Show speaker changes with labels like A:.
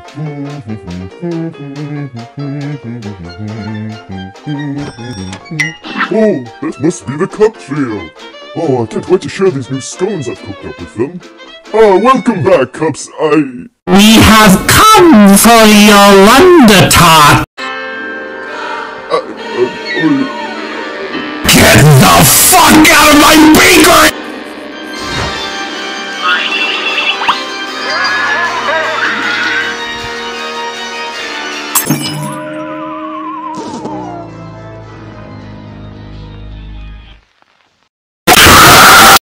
A: Oh, that must be the cup trio. Oh, I can't wait to share these new scones I've cooked up with them. Oh, welcome back, Cups.
B: We have come for your WONDERTART! Get the fuck out of my bakery!